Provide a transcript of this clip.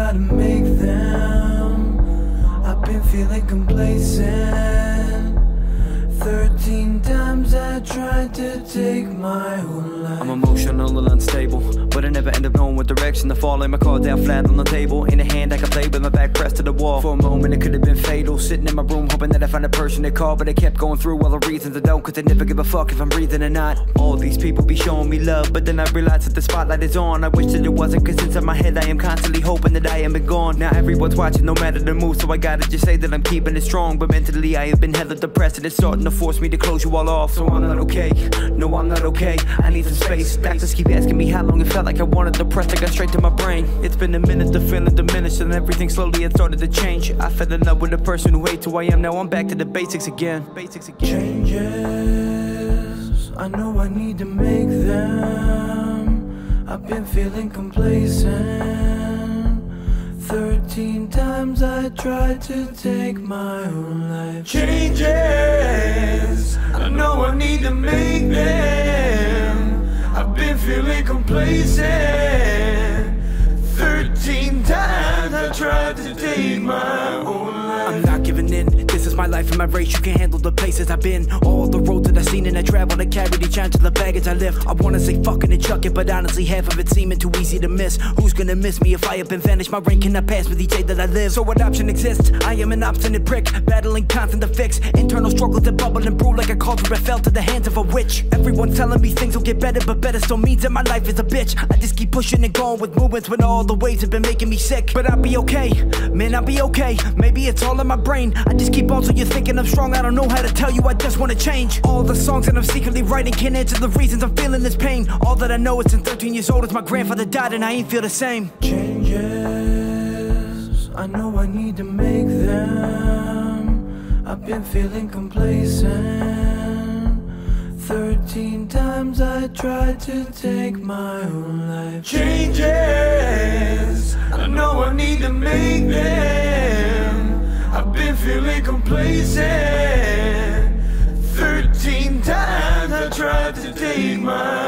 gotta make them. I've been feeling complacent. 13 times I tried to take my own life. I'm emotional and unstable, but I never end up knowing what direction to fall in. My cards out flat on the table, in a hand I could play with my back pressed to the wall. For a moment it could have been fatal, sitting in my room hoping that I find a person to call. But I kept going through all the reasons I don't, cause they never give a fuck if I'm breathing or not. All these people be showing me love, but then I realize that the spotlight is on. I wish that it wasn't, cause inside my head I am constantly hoping that I am been gone. Now everyone's watching no matter the move, so I gotta just say that I'm keeping it strong. But mentally I have been hella depressed, and it's starting to force me to close you all off. So I'm not okay, no I'm not okay, I need some space. Doctors keep asking me how long it felt like I wanted the press. I got straight to my brain. It's been a minute, the feeling diminished, and everything slowly had started to change. I fell in love with a person who hates who I am. Now I'm back to the basics again. Changes, I know I need to make them. I've been feeling complacent. 13 times I tried to take my own life. Changes, I know I need to make them. I've been feeling complacent. 13 times I tried to take my own life. I'm not giving in, this is my life and my race. You can't handle the places I've been, all the roads that I've seen, and I travel. I carry each to the baggage I lift. I wanna say fucking and chuck it, but honestly half of it seeming too easy to miss. Who's gonna miss me if I have been vanished? My reign cannot pass with each day that I live. So what option exists? I am an obstinate prick, battling constant to fix internal struggles that bubble and brew like a cauldron that fell to the hands of a witch. Everyone's telling me things will get better, but better still means that my life is a bitch. I just keep pushing and going with movements when all the waves have been making me sick. But I'll be okay, man, I'll be okay. Maybe it's all in my brain, I just keep on so you're thinking I'm strong. I don't know how to tell you, I just wanna change. All the songs that I'm secretly writing can't answer the reasons I'm feeling this pain. All that I know is since 13 years old is my grandfather died, and I ain't feel the same. Changes, I know I need to make them. I've been feeling complacent. 13 times I tried to take my own life. Changes, I know I need to make them. I've been feeling complacent. 13 times I tried to take my